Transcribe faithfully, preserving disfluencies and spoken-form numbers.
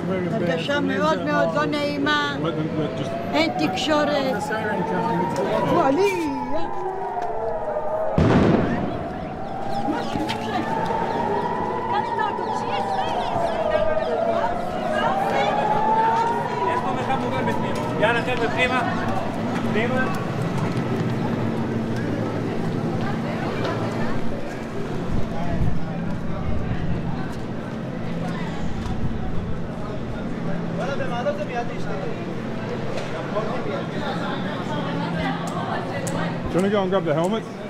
הרגשה מאוד מאוד לא נעימה, אין תקשורת. וואלי! יאללה חבר'ה, פנימה, פנימה. וואלה, במעלות זה מיד להשתתף. Do you want to go and grab the helmets?